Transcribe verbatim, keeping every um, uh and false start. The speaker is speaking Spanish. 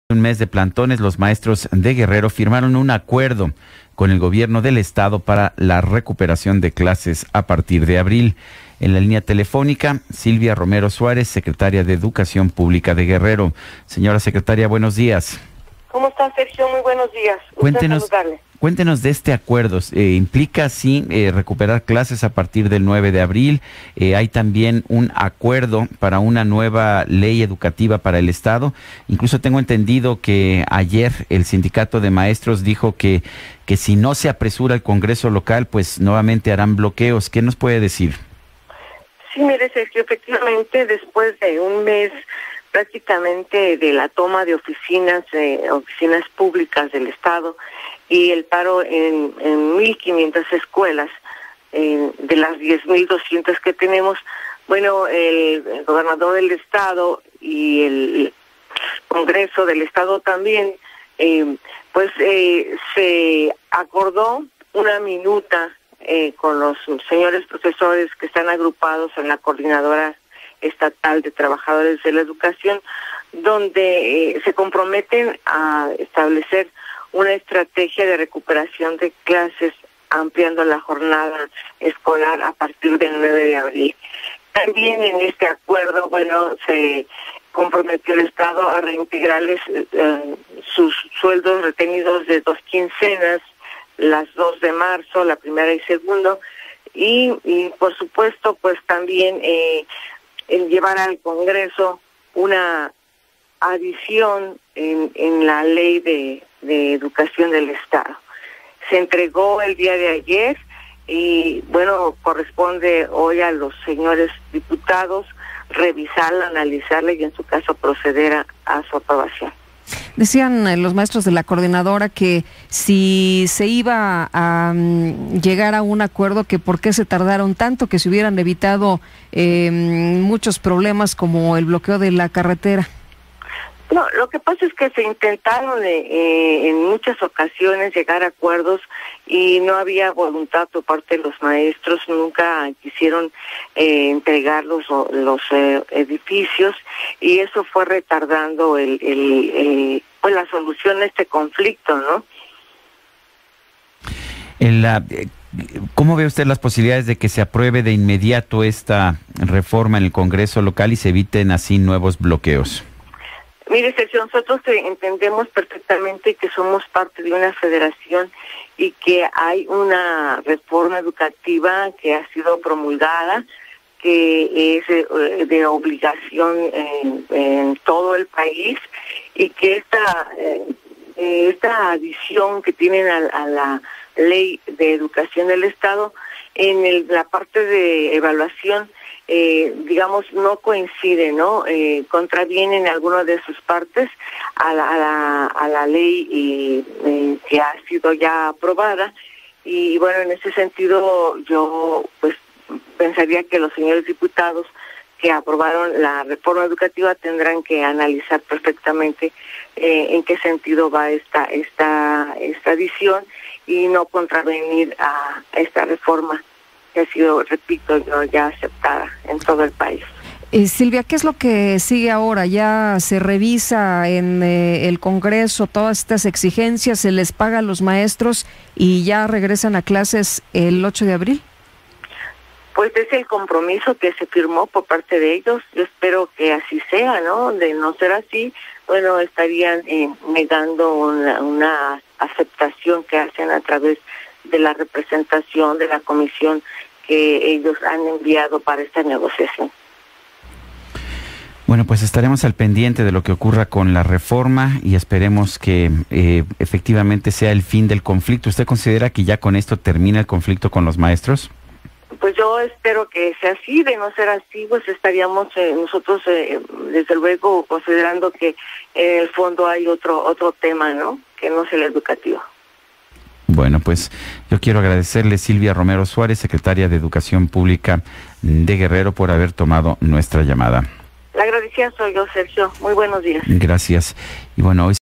Un mes de plantones, los maestros de Guerrero firmaron un acuerdo con el gobierno del estado para la recuperación de clases a partir de abril. En la línea telefónica, Silvia Romero Suárez, secretaria de Educación Pública de Guerrero. Señora secretaria, buenos días. ¿Cómo está, Sergio? Muy buenos días. Cuéntenos, cuéntenos de este acuerdo. Eh, ¿Implica, sí, eh, recuperar clases a partir del nueve de abril? Eh, hay también un acuerdo para una nueva ley educativa para el Estado. Incluso tengo entendido que ayer el sindicato de maestros dijo que, que si no se apresura el Congreso local, pues nuevamente harán bloqueos. ¿Qué nos puede decir? Sí, mire, Sergio, efectivamente, después de un mes prácticamente de la toma de oficinas, eh, oficinas públicas del Estado y el paro en, en mil quinientas escuelas, eh, de las diez mil doscientas que tenemos, bueno, el, el gobernador del Estado y el Congreso del Estado también, eh, pues eh, se acordó una minuta eh, con los señores profesores que están agrupados en la Coordinadora Estatal de Trabajadores de la Educación, donde eh, se comprometen a establecer una estrategia de recuperación de clases, ampliando la jornada escolar a partir del nueve de abril. También en este acuerdo, bueno, se comprometió el Estado a reintegrarles eh, sus sueldos retenidos de dos quincenas, las dos de marzo, la primera y segundo, y, y por supuesto, pues también eh, el llevar al Congreso una adición en, en la ley de, de educación del Estado. Se entregó el día de ayer y, bueno, corresponde hoy a los señores diputados revisarla, analizarla y en su caso proceder a, a su aprobación. Decían eh, los maestros de la coordinadora que si se iba a um, llegar a un acuerdo, que por qué se tardaron tanto, que se hubieran evitado eh, muchos problemas como el bloqueo de la carretera. No, lo que pasa es que se intentaron eh, en muchas ocasiones llegar a acuerdos y no había voluntad por parte de los maestros, nunca quisieron eh, entregar los, los eh, edificios y eso fue retardando el, el, el, pues la solución a este conflicto, ¿no? En la, ¿Cómo ve usted las posibilidades de que se apruebe de inmediato esta reforma en el Congreso local y se eviten así nuevos bloqueos? Mire, Sergio, nosotros entendemos perfectamente que somos parte de una federación y que hay una reforma educativa que ha sido promulgada, que es de, de obligación en, en todo el país y que esta, esta adición que tienen a, a la ley de educación del Estado en el, la parte de evaluación, Eh, digamos, no coincide, ¿no? Eh, contravienen algunas de sus partes a la, a la, a la ley y, eh, que ha sido ya aprobada. Y bueno, en ese sentido yo pues pensaría que los señores diputados que aprobaron la reforma educativa tendrán que analizar perfectamente eh, en qué sentido va esta, esta, esta adición y no contravenir a esta reforma que ha sido, repito, yo, ya aceptada en todo el país. Eh, Silvia, ¿qué es lo que sigue ahora? ¿Ya se revisa en eh, el Congreso todas estas exigencias, se les paga a los maestros y ya regresan a clases el ocho de abril? Pues es el compromiso que se firmó por parte de ellos. Yo espero que así sea, ¿no? De no ser así, bueno, estarían eh, negando una, una aceptación que hacen a través de la representación de la comisión que ellos han enviado para esta negociación. Bueno, pues estaremos al pendiente de lo que ocurra con la reforma y esperemos que eh, efectivamente sea el fin del conflicto. ¿Usted considera que ya con esto termina el conflicto con los maestros? Pues yo espero que sea así. De no ser así, pues estaríamos eh, nosotros, eh, desde luego, considerando que en el fondo hay otro otro tema, ¿no? Que no es el educativo. Bueno, pues yo quiero agradecerle Silvia Romero Suárez, secretaria de Educación Pública de Guerrero, por haber tomado nuestra llamada. La agradecida soy yo, Sergio. Muy buenos días. Gracias. Y bueno, hoy